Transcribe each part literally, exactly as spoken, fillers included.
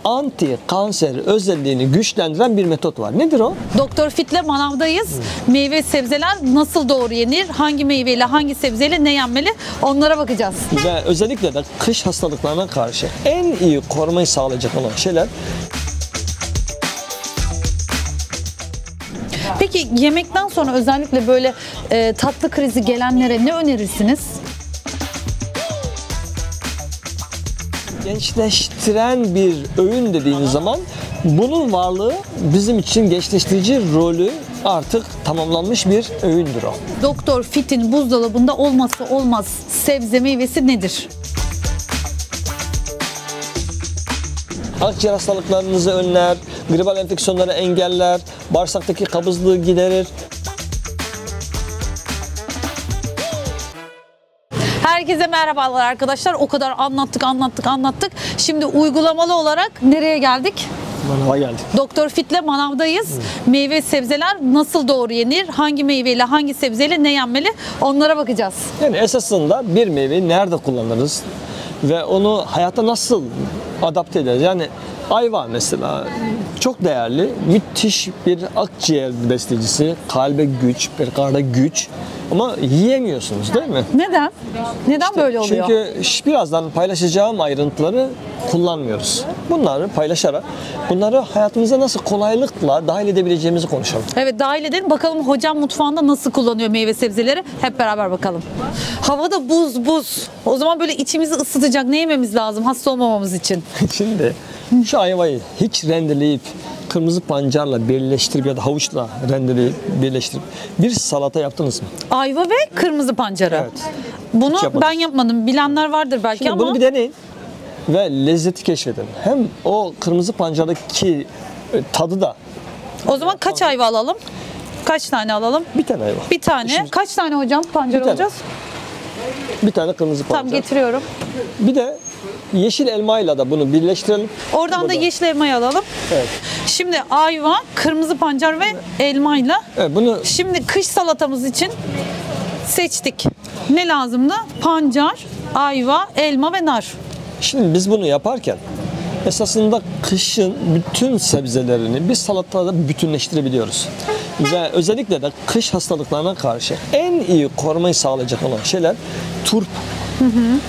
anti kanser özelliğini güçlendiren bir metot var. Nedir o? Doktor Fit'le manavdayız. Hmm. Meyve sebzeler nasıl doğru yenir? Hangi meyveyle, hangi sebzeyle ne yenmeli? Onlara bakacağız. Ve özellikle de kış hastalıklarına karşı en iyi korumayı sağlayacak olan şeyler. Peki yemekten sonra özellikle böyle e, tatlı krizi gelenlere ne önerirsiniz? Gençleştiren bir öğün dediğiniz zaman bunun varlığı bizim için gençleştirici rolü artık tamamlanmış bir öğündür o. Doktor Fit'in buzdolabında olmazsa olmaz sebze meyvesi nedir? Akciğer hastalıklarınızı önler, gribal enfeksiyonları engeller, bağırsaktaki kabızlığı giderir. Herkese merhabalar arkadaşlar. O kadar anlattık, anlattık, anlattık. Şimdi uygulamalı olarak nereye geldik? Manava geldik. Doktor Fit'le manavdayız. Hmm. Meyve sebzeler nasıl doğru yenir? Hangi meyveyle, hangi sebzeyle ne yenmeli? Onlara bakacağız. Yani esasında bir meyveyi nerede kullanırız ve onu hayata nasıl adapte ederiz? Yani ayva mesela çok değerli, müthiş bir akciğer besleyicisi, kalbe güç, perikarda güç. Ama yiyemiyorsunuz değil mi? Neden? Neden işte böyle oluyor? Çünkü birazdan paylaşacağım ayrıntıları kullanmıyoruz. Bunları paylaşarak, bunları hayatımıza nasıl kolaylıkla dahil edebileceğimizi konuşalım. Evet, dahil edelim. Bakalım hocam mutfağında nasıl kullanıyor meyve sebzeleri? Hep beraber bakalım. Havada buz buz. O zaman böyle içimizi ısıtacak ne yememiz lazım hasta olmamamız için? Şimdi şu ayvayı hiç rendeleyip kırmızı pancarla birleştirip ya da havuçla rendeleyip birleştirip bir salata yaptınız mı? Ayva ve kırmızı pancarı. Evet. Bunu ben yapmadım. Bilenler vardır belki. Şimdi ama. Bunu bir deneyin ve lezzeti keşfedin. Hem o kırmızı pancardaki tadı da. O zaman kaç ayva alalım? Kaç tane alalım? Bir tane ayva. Bir tane. İşimiz... Kaç tane hocam pancar alacağız? Bir tane kırmızı pancar. Tamam, getiriyorum. Bir de yeşil elmayla da bunu birleştirelim. Oradan Burada. da yeşil elmayı alalım. Evet. Şimdi ayva, kırmızı pancar ve elmayla. Evet, bunu. Şimdi kış salatamız için seçtik. Ne lazımdı? Pancar, ayva, elma ve nar. Şimdi biz bunu yaparken esasında kışın bütün sebzelerini bir salatada bütünleştirebiliyoruz. Ve özellikle de kış hastalıklarına karşı en iyi korumayı sağlayacak olan şeyler turp. Hı hı.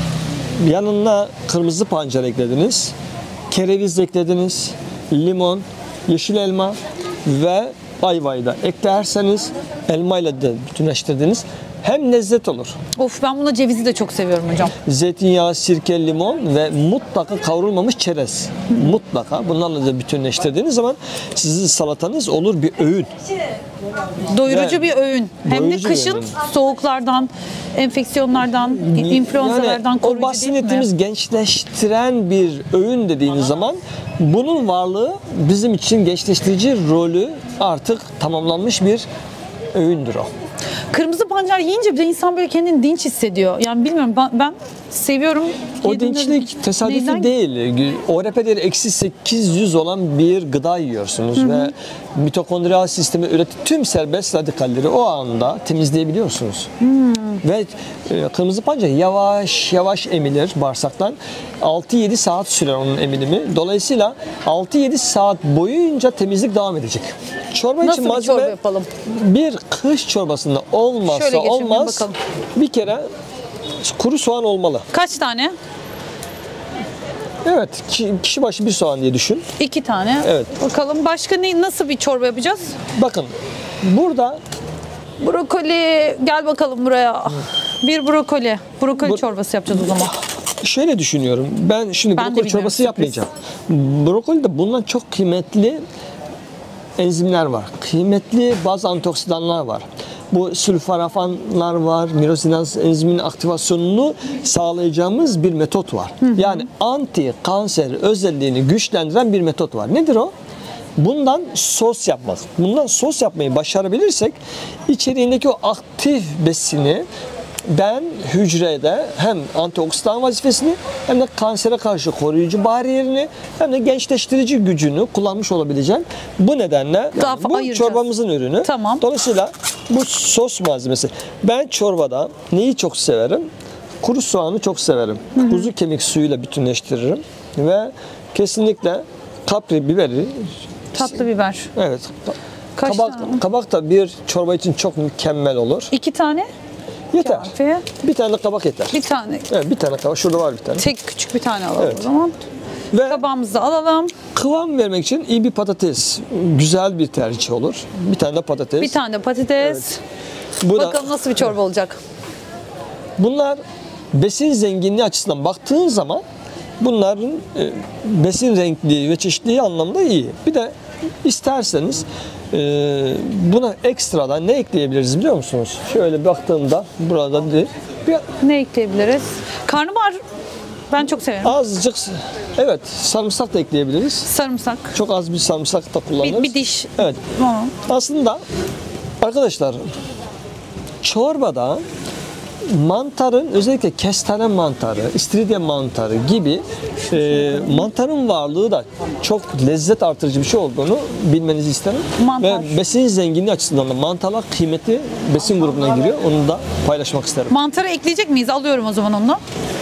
Yanına kırmızı pancar eklediniz, kereviz eklediniz, limon, yeşil elma ve ayvayı da eklerseniz, elmayla da bütünleştirdiniz. Hem lezzet olur. Of, ben buna cevizi de çok seviyorum hocam. Zeytinyağı, sirke, limon ve mutlaka kavrulmamış çerez. Hı. Mutlaka bunlarla da bütünleştirdiğiniz zaman sizin salatanız olur bir öğün. Doyurucu ve bir öğün. Hem de kışın öğün. soğuklardan, enfeksiyonlardan, influenzalardan yani koruyucu o bahsettiğimiz gençleştiren bir öğün dediğiniz zaman bunun varlığı bizim için gençleştirici rolü artık tamamlanmış bir öğündür o. Kırmızı pancar yiyince bir de insan böyle kendini dinç hissediyor. Yani bilmiyorum, ben, ben seviyorum. O dinçlik tesadüfi Neyden? değil. O R P değeri eksi sekiz yüz olan bir gıda yiyorsunuz. Hı hı. Ve mitokondriyal sistemi ürettiği tüm serbest radikalleri o anda temizleyebiliyorsunuz. Hı. Ve e, kırmızı pancar yavaş yavaş emilir bağırsaktan. altı yedi saat sürer onun emilimi. Dolayısıyla altı yedi saat boyunca temizlik devam edecek. Çorba Nasıl için bir malzeme çorba yapalım? Bir kış çorbasında olmazsa olmaz. Bir kere kuru soğan olmalı. Kaç tane? Evet, kişi başı bir soğan diye düşün. İki tane. Evet. Bakalım başka ne, nasıl bir çorba yapacağız? Bakın, burada brokoli, gel bakalım buraya. Bir brokoli. Brokoli Bu, çorbası yapacağız o zaman. Şöyle düşünüyorum. Ben şimdi ben brokoli çorbası yapmayacağım. Brokoli de bundan çok kıymetli enzimler var. Kıymetli bazı antioksidanlar var. Bu sülforafanlar var, mirosinaz enziminin aktivasyonunu sağlayacağımız bir metot var. Hı hı. Yani anti kanser özelliğini güçlendiren bir metot var. Nedir o? Bundan sos yapmak. Bundan sos yapmayı başarabilirsek içeriğindeki o aktif besini ben hücrede hem antioksidan vazifesini hem de kansere karşı koruyucu bariyerini hem de gençleştirici gücünü kullanmış olabileceğim. Bu nedenle yani bu çorbamızın ürünü. Tamam. Dolayısıyla bu sos malzemesi. Ben çorbada neyi çok severim? Kuru soğanı çok severim. Hı hı. Kuzu kemik suyuyla bütünleştiririm ve Kesinlikle kapri biberi. Tatlı biber. Evet. Kaç kabak, tane? kabak da bir çorba için çok mükemmel olur. İki tane. Yeter. Kafi. Bir tane de kabak yeter. Bir tane. Evet, bir tane kabak. Şurada var bir tane. Tek küçük bir tane alalım Evet. o zaman. Ve Kabağımızı da alalım. kıvam vermek için iyi bir patates güzel bir tercih olur. Bir tane de patates. Bir tane de patates. Bu da, Bakalım nasıl bir çorba olacak. bunlar besin zenginliği açısından baktığın zaman bunların e, besin renkli ve çeşitliliği anlamda iyi. Bir de isterseniz e, buna ekstradan ne ekleyebiliriz biliyor musunuz? Şöyle baktığımda burada bir, bir Ne ekleyebiliriz? Karnabahar ben çok severim. azıcık evet sarımsak da ekleyebiliriz. Sarımsak. Çok az bir sarımsak da kullanırız. Bir, bir diş. Evet. Tamam. Aslında arkadaşlar çorbada mantarın özellikle kestane mantarı, istiridye mantarı gibi e, mantarın varlığı da çok lezzet artırıcı bir şey olduğunu bilmenizi isterim. Mantar. Ve besin zenginliği açısından da mantarlar kıymetli besin grubuna giriyor. Onu da paylaşmak isterim. Mantarı ekleyecek miyiz? Alıyorum o zaman onu.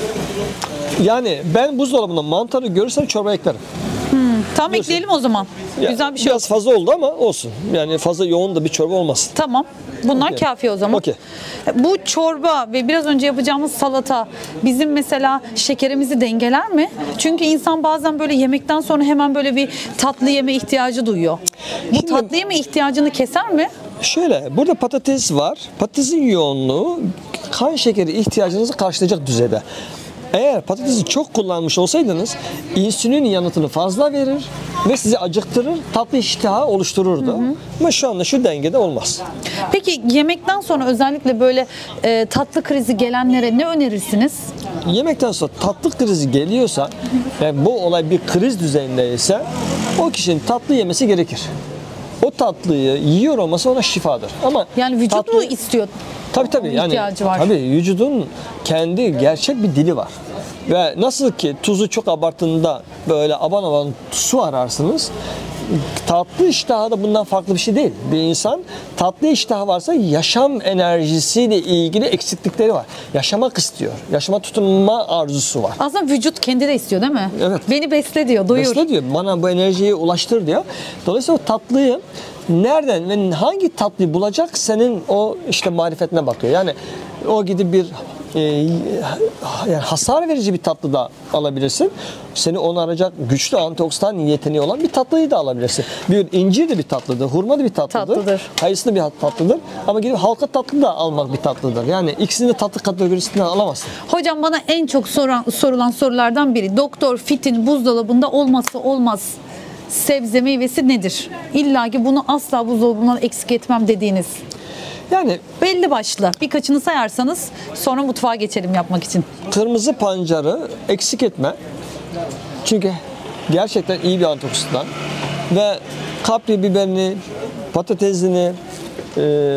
Yani ben buzdolabında mantarı görürsem çorba eklerim. Tamam ekleyelim o zaman. Ya, Güzel bir şey biraz olsun. fazla oldu ama olsun. Yani fazla yoğun da bir çorba olmasın. Tamam. Bunlar Okey. kafi o zaman. Okey. Bu çorba ve biraz önce yapacağımız salata bizim mesela şekerimizi dengeler mi? Çünkü insan bazen böyle yemekten sonra hemen böyle bir tatlı yeme ihtiyacı duyuyor. Bu Şimdi- tatlı yeme ihtiyacını keser mi? Şöyle, burada patates var. Patatesin yoğunluğu kan şekeri ihtiyacınızı karşılayacak düzeyde. Eğer patatesi çok kullanmış olsaydınız insülin yanıtını fazla verir ve sizi acıktırır, tatlı iştahı oluştururdu. Ama şu anda şu dengede olmaz. Peki yemekten sonra özellikle böyle e, tatlı krizi gelenlere ne önerirsiniz? Yemekten sonra tatlı krizi geliyorsa ve bu olay bir kriz düzeyindeyse o kişinin tatlı yemesi gerekir. O tatlıyı yiyor olması ona şifadır. Ama Yani vücut tatlı- mu istiyor? Tabii tabii yani ihtiyacı var. tabii vücudun kendi gerçek bir dili var. Ve nasıl ki tuzu çok abarttığında böyle aban aban su ararsınız. Tatlı iştahı da bundan farklı bir şey değil. Bir insan tatlı iştahı varsa yaşam enerjisiyle ilgili eksiklikleri var. Yaşamak istiyor. Yaşama tutunma arzusu var. Aslında vücut kendi de istiyor değil mi? Evet. Beni besle diyor, doyur. Besle diyor. Bana bu enerjiyi ulaştır diyor. Dolayısıyla o tatlıyı nereden ve hangi tatlıyı bulacak senin o işte marifetine bakıyor. Yani o gidip bir e, yani hasar verici bir tatlı da alabilirsin. Seni onaracak güçlü antioksidan yeteneği olan bir tatlıyı da alabilirsin. Bir incir de bir tatlıdır, hurma da bir tatlıdır. Tatlıdır. Kayısı da bir tatlıdır. Ama gidip halka tatlı da almak bir tatlıdır. Yani ikisini de tatlı kategorisinden alamazsın. Hocam bana en çok soran, sorulan sorulardan biri Doktor Fit'in buzdolabında olmazsa olmaz sebze meyvesi nedir? İlla ki bunu asla buzdolabından eksik etmem dediğiniz. Yani Belli başlı. Birkaçını sayarsanız sonra mutfağa geçelim yapmak için. kırmızı pancarı eksik etme. Çünkü gerçekten iyi bir antioksidan. Ve kapri biberini, patatesini, e,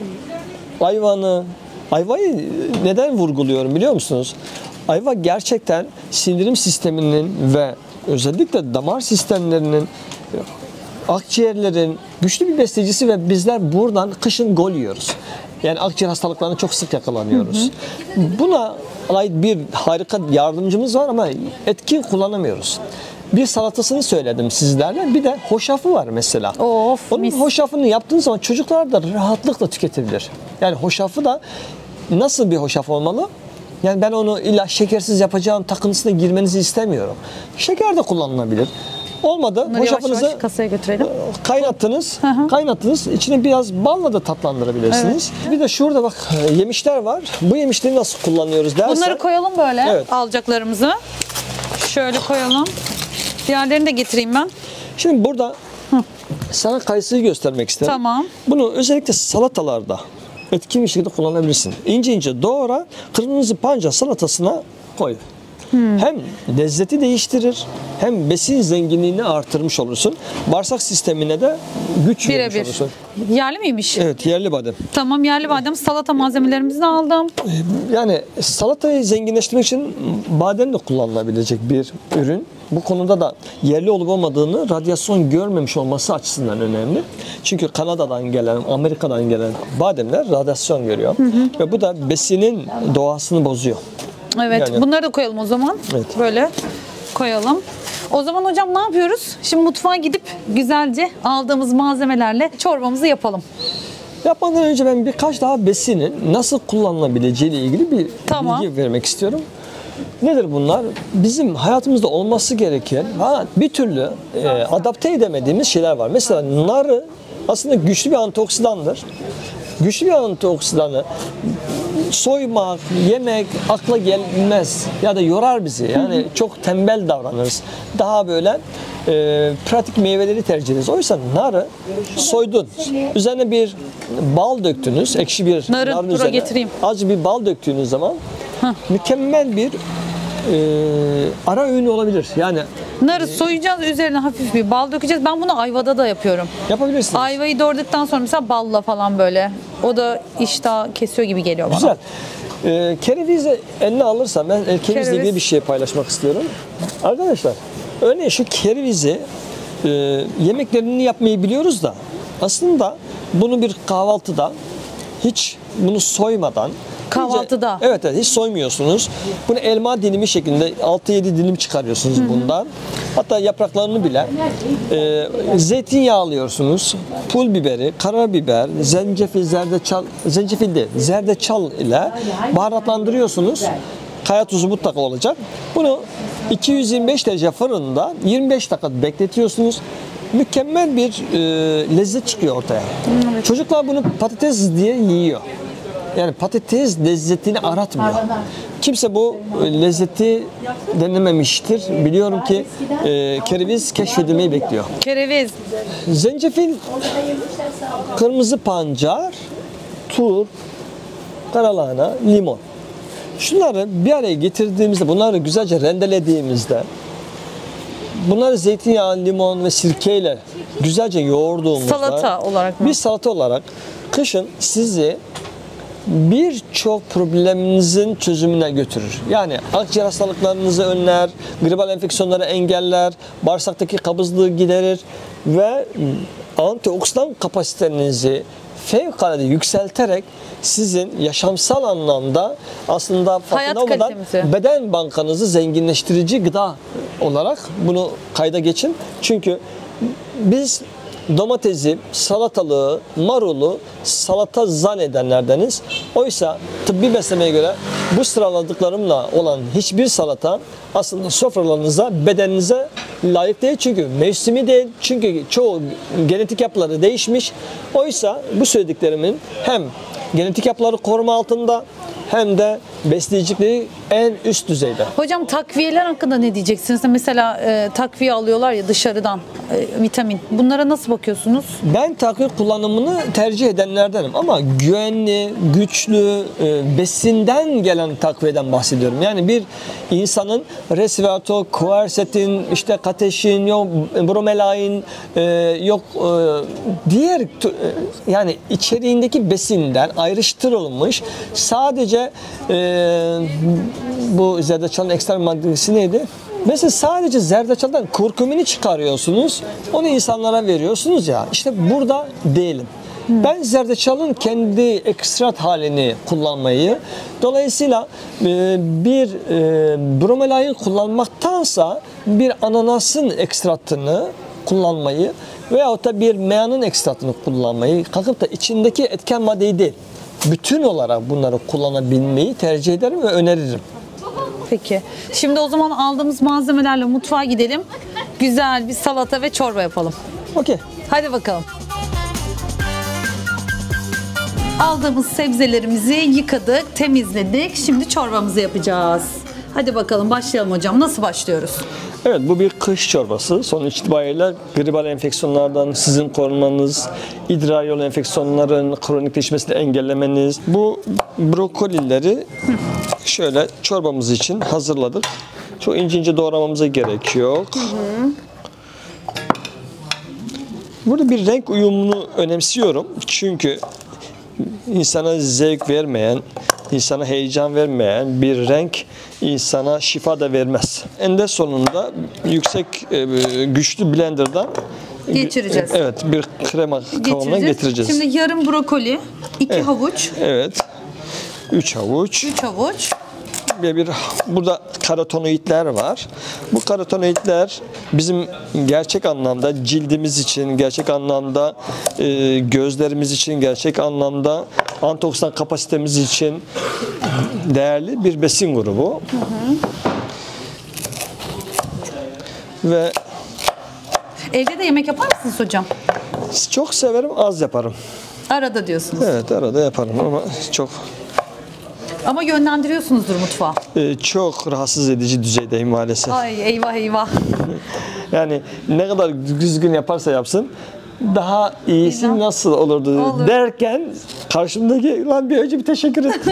ayvanı, ayvayı neden vurguluyorum biliyor musunuz? Ayva gerçekten sindirim sisteminin ve özellikle damar sistemlerinin, akciğerlerin güçlü bir besleyicisi ve bizler buradan kışın gol yiyoruz. Yani akciğer hastalıklarına çok sık yakalanıyoruz. Buna ait bir harika yardımcımız var ama etkin kullanamıyoruz. Bir salatasını söyledim sizlerle. Bir de hoşafı var mesela. Of, Onun mis. hoşafını yaptığınız zaman çocuklar da rahatlıkla tüketebilir. Yani hoşafı da nasıl bir hoşaf olmalı? Yani ben onu illa şekersiz yapacağım takıntısına girmenizi istemiyorum. Şeker de kullanılabilir. Olmadı. Bunları yavaş Hoşafınızı yavaş kasaya götürelim. kaynattınız. hı. Kaynattınız. İçine biraz balla da tatlandırabilirsiniz. Bir de şurada bak yemişler var. Bu yemişleri nasıl kullanıyoruz dersen. Bunları koyalım böyle Evet. alacaklarımızı. Şöyle koyalım. Diğerlerini de getireyim ben. Şimdi burada sana kayısıyı göstermek isterim. Tamam. Bunu özellikle salatalarda etkin bir şekilde kullanabilirsin. İnce ince doğra, kırmızı pancar salatasına koy. Hem lezzeti değiştirir, hem besin zenginliğini artırmış olursun. Bağırsak sistemine de güç vermiş Birebir. olursun. Yerli miymiş? Evet, yerli badem. Tamam yerli badem salata malzemelerimizi de aldım. Yani salatayı zenginleştirmek için badem de kullanılabilecek bir ürün. Bu konuda da yerli olup olmadığını radyasyon görmemiş olması açısından önemli. Çünkü Kanada'dan gelen, Amerika'dan gelen bademler radyasyon görüyor. Ve bu da besinin doğasını bozuyor. Evet Yani- bunları da koyalım o zaman. Evet. Böyle koyalım. O zaman hocam ne yapıyoruz? Şimdi mutfağa gidip güzelce aldığımız malzemelerle çorbamızı yapalım. Yapmadan önce ben birkaç daha besinin nasıl kullanılabileceği ile ilgili bir Tamam. bilgi vermek istiyorum. Nedir bunlar? Bizim hayatımızda olması gereken ha, bir türlü e, adapte edemediğimiz şeyler var. Mesela narı aslında güçlü bir antioksidandır. Güçlü bir antioksidanı soymak, yemek akla gelmez ya da yorar bizi. Yani çok tembel davranırız. Daha böyle e, pratik meyveleri tercih ederiz. Oysa narı soydun. Üzerine bir bal döktünüz. Ekşi bir Narı, narın dur üzerine. getireyim. Azıcık bir bal döktüğünüz zaman mükemmel bir e, ara öğün olabilir. Yani Narı soyacağız, üzerine hafif bir bal dökeceğiz. Ben bunu ayvada da yapıyorum. yapabilirsiniz. Ayvayı doğradıktan sonra mesela balla falan böyle. O da iştah kesiyor gibi geliyor bana. Güzel. Ee, kerevizi eline alırsam ben e, kerevizle Kereviz. ilgili bir şey paylaşmak istiyorum. Arkadaşlar, örneğin şu kerevizi e, yemeklerini yapmayı biliyoruz da aslında bunu bir kahvaltıda hiç bunu soymadan Kahvaltıda. iyice- evet, evet hiç soymuyorsunuz. Bunu elma dilimi şeklinde altı yedi dilim çıkarıyorsunuz bundan. Hatta yapraklarını bile e, zeytinyağı alıyorsunuz. Pul biberi, karabiber, zencefil, zerdeçal, zencefil değil, zerdeçal ile baharatlandırıyorsunuz. Kaya tuzu mutlaka olacak. Bunu iki yüz yirmi beş derece fırında yirmi beş dakika bekletiyorsunuz. Mükemmel bir e, lezzet çıkıyor ortaya. Çocuklar bunu patates diye yiyor. Yani patates lezzetini aratmıyor. Kimse bu lezzeti denememiştir. Biliyorum ki e, kereviz keşfedilmeyi bekliyor. Kereviz. Zencefil, kırmızı pancar, tur, karalahana, limon. Şunları bir araya getirdiğimizde, bunları güzelce rendelediğimizde, bunları zeytinyağı, limon ve sirkeyle güzelce yoğurduğumuzda Salata olarak mı? bir salata olarak kışın sizi birçok probleminizin çözümüne götürür. Yani akciğer hastalıklarınızı önler, gribal enfeksiyonları engeller, bağırsaktaki kabızlığı giderir ve antioksidan kapasitenizi fevkalade yükselterek sizin yaşamsal anlamda aslında farkında olmadan kalitemizi. beden bankanızı zenginleştirici gıda olarak bunu kayda geçin. Çünkü biz domatesi, salatalığı, marulu salata zannedenlerdeniz. Oysa tıbbi beslemeye göre bu sıraladıklarımla olan hiçbir salata aslında sofralarınıza, bedeninize layık değil. Çünkü mevsimi değil. Çünkü çoğu genetik yapıları değişmiş. Oysa bu söylediklerimin hem genetik yapıları koruma altında hem de besleyicilikleri en üst düzeyde. Hocam takviyeler hakkında ne diyeceksiniz? Mesela e, takviye alıyorlar ya dışarıdan e, vitamin. Bunlara nasıl bakıyorsunuz? Ben takviye kullanımını tercih edenlerdenim ama güvenli, güçlü, e, besinden gelen takviyeden bahsediyorum. Yani bir insanın resveratrol, quercetin, işte kateşin, yok bromelain, e, yok e, diğer e, yani içeriğindeki besinden ayrıştırılmış sadece e, bu zerdeçalın ekstra maddesi neydi? Mesela sadece zerdeçaldan kurkumini çıkarıyorsunuz, onu insanlara veriyorsunuz ya, işte burada değilim. Ben zerdeçalın kendi ekstrat halini kullanmayı, dolayısıyla e, bir e, bromelain kullanmaktansa bir ananasın ekstratını kullanmayı veyahut da bir meyanın ekstratını kullanmayı, kalkıp da içindeki etken maddeyi değil, bütün olarak bunları kullanabilmeyi tercih ederim ve öneririm. Peki. Şimdi o zaman aldığımız malzemelerle mutfağa gidelim. Güzel bir salata ve çorba yapalım. Okey. Hadi bakalım. Aldığımız sebzelerimizi yıkadık, temizledik. Şimdi çorbamızı yapacağız. Hadi bakalım başlayalım hocam. Nasıl başlıyoruz? Evet, bu bir kış çorbası. Sonuç itibariyle gribal enfeksiyonlardan sizin korunmanız, idrar yolu enfeksiyonların kronikleşmesini engellemeniz. Bu brokolileri şöyle çorbamız için hazırladık. Çok ince ince doğramamıza gerek yok. Hı hı. Burada bir renk uyumunu önemsiyorum. Çünkü insana zevk vermeyen, insana heyecan vermeyen bir renk insana şifa da vermez. Eninde sonunda yüksek güçlü blenderdan geçireceğiz. Evet, bir krema kıvamına getireceğiz. Şimdi yarım brokoli, iki evet. havuç. Evet. Üç havuç. Üç havuç. ve bir burada karotenoidler var. Bu karotenoidler bizim gerçek anlamda cildimiz için, gerçek anlamda e, gözlerimiz için, gerçek anlamda antioksidan kapasitemiz için değerli bir besin grubu. Hı hı. Ve evde de yemek yapar mısınız hocam? çok severim, az yaparım. Arada diyorsunuz. Evet, arada yaparım ama çok Ama yönlendiriyorsunuzdur mutfağa. e, çok rahatsız edici düzeydeyim maalesef. Ay eyvah eyvah. Yani ne kadar düzgün yaparsa yapsın daha iyisi Güzel. nasıl olurdu Olur. derken karşımdaki lan bir önce bir teşekkür et.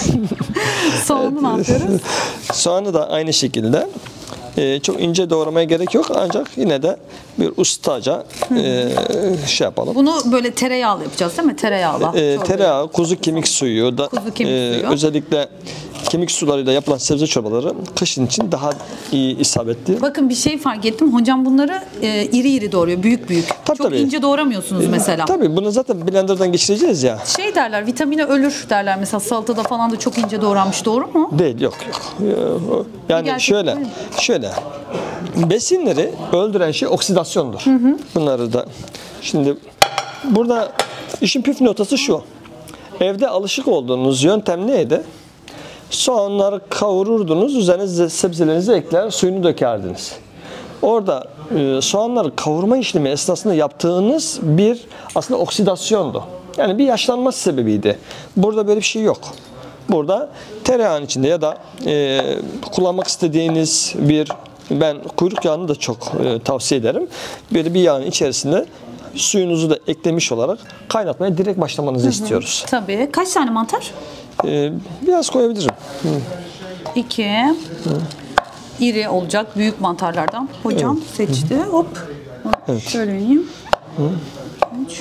Soğanı ne yapıyoruz? Soğanı da aynı şekilde e, çok ince doğramaya gerek yok ancak yine de bir ustaca e, şey yapalım. Bunu böyle tereyağlı yapacağız değil mi? Tereyağlı. E, Çorba. tereyağı, kuzu kemik suyu da Kuzu kemik e, suyu. özellikle kemik sularıyla yapılan sebze çorbaları kışın için daha iyi isabetli. Bakın bir şey fark ettim. Hocam bunları e, iri iri doğruyor. Büyük büyük. Tabii, Çok tabii. ince doğramıyorsunuz mesela. Tabii bunu zaten blenderdan geçireceğiz ya. Şey derler, vitamini ölür derler mesela salatada falan da çok ince doğranmış. Doğru mu? Değil, yok yok. Yani Gerçek şöyle, değil mi? şöyle. Besinleri öldüren şey oksidasyondur. Hı hı. Bunları da. Şimdi burada işin püf noktası şu. Evde alışık olduğunuz yöntem neydi? Soğanları kavururdunuz, üzerine sebzelerinizi ekler, suyunu dökerdiniz. Orada e, soğanları kavurma işlemi esnasında yaptığınız bir aslında oksidasyondu. Yani bir yaşlanma sebebiydi. Burada böyle bir şey yok. Burada tereyağın içinde ya da e, kullanmak istediğiniz bir, ben kuyruk yağını da çok e, tavsiye ederim. Böyle bir yağın içerisinde suyunuzu da eklemiş olarak kaynatmaya direkt başlamanızı istiyoruz. Tabii. Kaç tane mantar? E, biraz koyabilirim. Hı. İki. İri olacak büyük mantarlardan. Hocam seçti. Hop. Evet. Şöyle vereyim. Üç.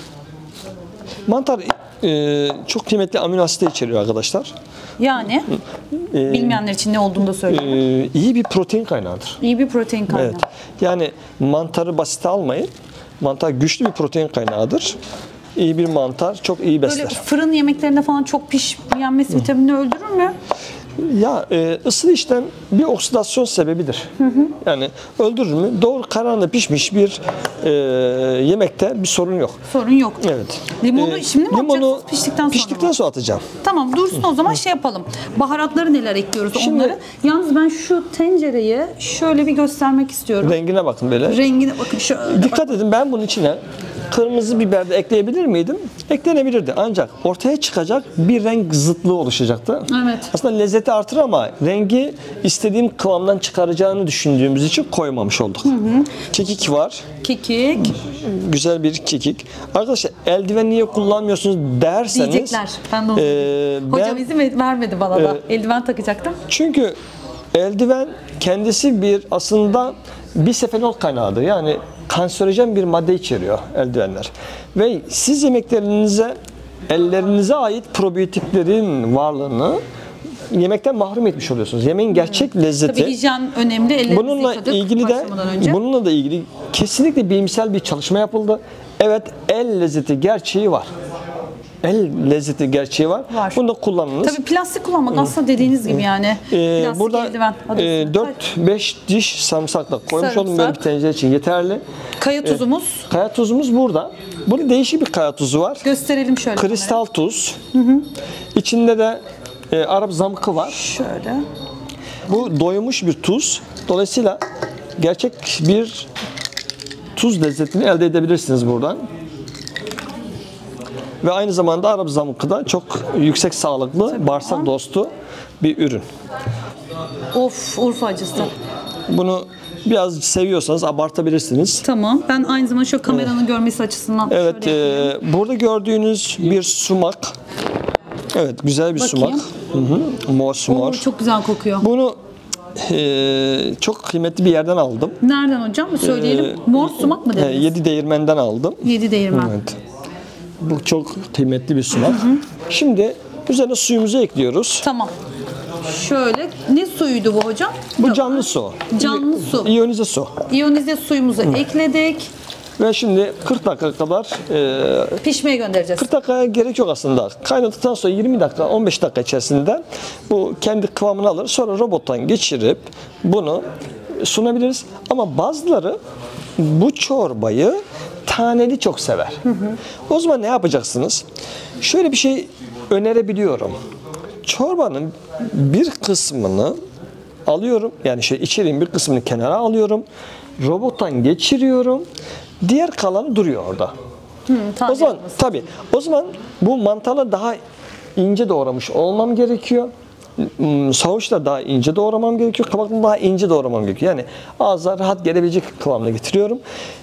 Mantar e, çok kıymetli amino asit içeriyor arkadaşlar. Yani E, bilmeyenler için ne olduğunu da söyleyeyim. e, iyi bir protein kaynağıdır. İyi bir protein kaynağı. Evet. Yani mantarı basite almayın. Mantar güçlü bir protein kaynağıdır. İyi bir mantar çok iyi Böyle besler. fırın yemeklerinde falan çok piş yenmesi vitamini öldürür mü? Ya e, ısı işlem bir oksidasyon sebebidir. Hı hı. Yani öldürür mü? Doğru karanlıkta pişmiş bir e, yemekte bir sorun yok. Sorun yok. Evet. Limonu E, şimdi mi limonu atacaksınız piştikten sonra piştikten mı? sonra atacağım. Tamam dursun o zaman şey yapalım. Baharatları neler ekliyoruz Şimdi- onları. Yalnız ben şu tencereyi şöyle bir göstermek istiyorum. Rengine bakın böyle. Rengine bakın şöyle. Dikkat edin, ben bunun içine kırmızı biber de ekleyebilir miydim? Eklenebilirdi. Ancak ortaya çıkacak bir renk zıtlığı oluşacaktı. Evet. Aslında lezzeti artırır ama rengi istediğim kıvamdan çıkaracağını düşündüğümüz için koymamış olduk. Hı hı. Kekik var. Kekik Güzel bir kekik. Arkadaşlar eldiven niye kullanmıyorsunuz derseniz. diyecekler. Ben de onu e, Hocam ben- izin vermedi bana da. Eldiven takacaktım. Çünkü eldiven kendisi bir aslında bisfenol kaynağıdır. Yani kanserojen bir madde içeriyor eldivenler. Ve siz yemeklerinize ellerinize ait probiyotiklerin varlığını yemekten mahrum etmiş oluyorsunuz. Yemeğin gerçek lezzeti. Tabii hijyen önemli. Ellerinizi Bununla yıkadık ilgili de başlamadan önce. bununla da ilgili kesinlikle bilimsel bir çalışma yapıldı. Evet, el lezzeti gerçeği var. El lezzeti gerçeği var. Var. Bunu da kullanınız. Tabii plastik kullanmak aslında dediğiniz gibi yani. Ee, Plastik burada eldiven. Adı üstünde. e, dört beş diş sarımsakla koymuş oldum, böyle bir Sarımsak. tencere için yeterli. Kaya tuzumuz. Kaya tuzumuz burada. Burada değişik bir kaya tuzu var. Gösterelim şöyle. Kristal tuz. İçinde de e, Arap zamkı var. Şöyle. Bu doymuş bir tuz. Dolayısıyla gerçek bir tuz lezzetini elde edebilirsiniz buradan. Ve aynı zamanda Arap zamkı da çok yüksek sağlıklı, bağırsak dostu bir ürün. Of Urfa acısı. Bunu biraz seviyorsanız abartabilirsiniz. Tamam. Ben aynı zamanda şu kameranın görmesi açısından Evet, şöyle yapayım. e, burada gördüğünüz bir sumak. Evet, güzel bir Bakayım. sumak. Hı hı, mor Oo, sumor. çok güzel kokuyor. Bunu e, çok kıymetli bir yerden aldım. Nereden hocam? Söyleyelim. Ee, Mor sumak mı E, dediniz? Yedi Değirmen'den aldım. Yedi değirmen. Evet. Bu çok kıymetli bir sumak. Şimdi üzerine suyumuzu ekliyoruz. Tamam. Şöyle. Ne suyuydu bu hocam? Bu canlı su. Canlı su. İyonize su. İyonize suyumuzu ekledik. Ve şimdi kırk dakika kadar e, Pişmeye göndereceğiz. kırk dakikaya gerek yok aslında. Kaynadıktan sonra yirmi dakika, on beş dakika içerisinde bu kendi kıvamını alır. Sonra robottan geçirip bunu sunabiliriz. Ama bazıları bu çorbayı taneli çok sever. Hı hı. O zaman ne yapacaksınız? Şöyle bir şey önerebiliyorum. Çorbanın bir kısmını alıyorum. Yani şey içeriğin bir kısmını kenara alıyorum. Robottan geçiriyorum. Diğer kalanı duruyor orada. Hı, o zaman tabii o zaman bu mantarı daha ince doğramış olmam gerekiyor. Savuçla daha ince doğramam gerekiyor. Kabakla daha ince doğramam gerekiyor. Yani ağza rahat gelebilecek kıvamına getiriyorum.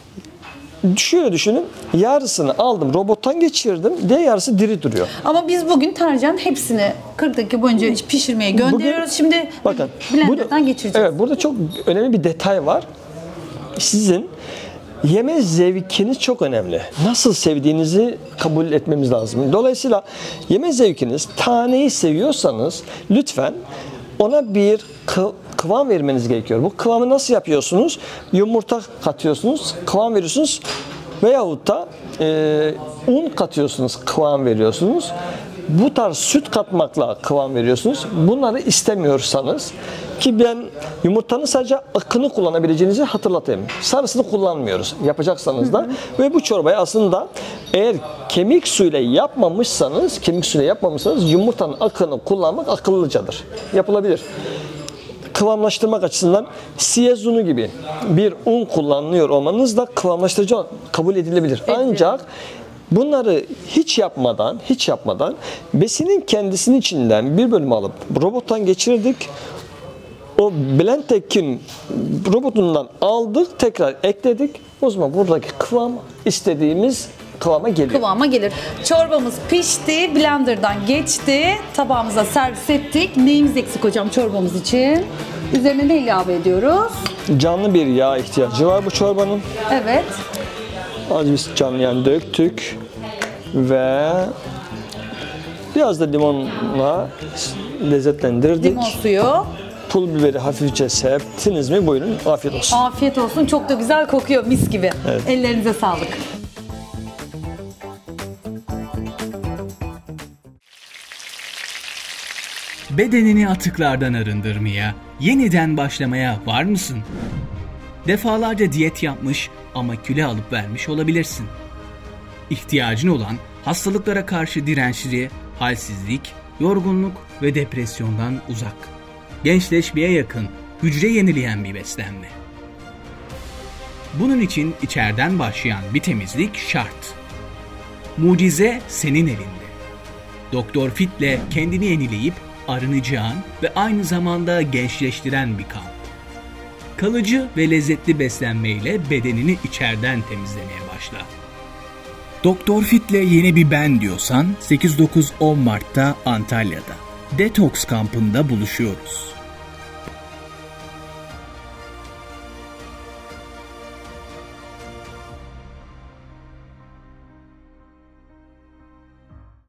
Şöyle düşünün. Yarısını aldım, robottan geçirdim. Diğer yarısı diri duruyor. Ama biz bugün tercihen hepsini kırk dakika boyunca pişirmeye gönderiyoruz. Bugün, Şimdi bakın, blenderdan geçireceğiz. Evet, burada çok önemli bir detay var. Sizin yeme zevkiniz çok önemli. Nasıl sevdiğinizi kabul etmemiz lazım. Dolayısıyla yeme zevkiniz, taneyi seviyorsanız lütfen ona bir kı kıvam vermeniz gerekiyor. Bu kıvamı nasıl yapıyorsunuz? Yumurta katıyorsunuz, kıvam veriyorsunuz. Veyahut da e, un katıyorsunuz, kıvam veriyorsunuz. Bu tarz süt katmakla kıvam veriyorsunuz. Bunları istemiyorsanız, ki ben yumurtanın sadece akını kullanabileceğinizi hatırlatayım. Sarısını kullanmıyoruz yapacaksanız da. Hı hı. Ve bu çorbayı aslında eğer kemik suyuyla yapmamışsanız, kemik suyuyla yapmamışsanız yumurtanın akını kullanmak akıllıcadır. Yapılabilir. Kıvamlaştırmak açısından siyez unu gibi bir un kullanıyor olmanız da kıvamlaştırıcı kabul edilebilir. Evet. Ancak bunları hiç yapmadan, hiç yapmadan besinin kendisinin içinden bir bölüm alıp robottan geçirdik. O Blendtec'in robotundan aldık, tekrar ekledik. O zaman buradaki kıvam istediğimiz kıvama geliyor. Kıvama gelir. Çorbamız pişti, blenderdan geçti. Tabağımıza servis ettik. Neyimiz eksik hocam çorbamız için? Üzerine ne ilave ediyoruz? Canlı bir yağ ihtiyacı var bu çorbanın. Evet. Az bir canlı yağ döktük ve biraz da limonla lezzetlendirdik. Limon suyu. Pul biberi hafifçe serptiniz mi buyurun, afiyet olsun. Afiyet olsun. Çok da güzel kokuyor, mis gibi. Evet. Ellerinize sağlık. Bedenini atıklardan arındırmaya, yeniden başlamaya var mısın? Defalarca diyet yapmış ama kilo alıp vermiş olabilirsin. İhtiyacın olan hastalıklara karşı dirençli, halsizlik, yorgunluk ve depresyondan uzak. Gençleşmeye yakın, hücre yenileyen bir beslenme. Bunun için içeriden başlayan bir temizlik şart. Mucize senin elinde. Doktor Fit'le kendini yenileyip arınacağın ve aynı zamanda gençleştiren bir kamp. Kalıcı ve lezzetli beslenmeyle bedenini içeriden temizlemeye başla. Doktor Fit'le yeni bir ben diyorsan sekiz dokuz on Mart'ta Antalya'da Detox kampında buluşuyoruz.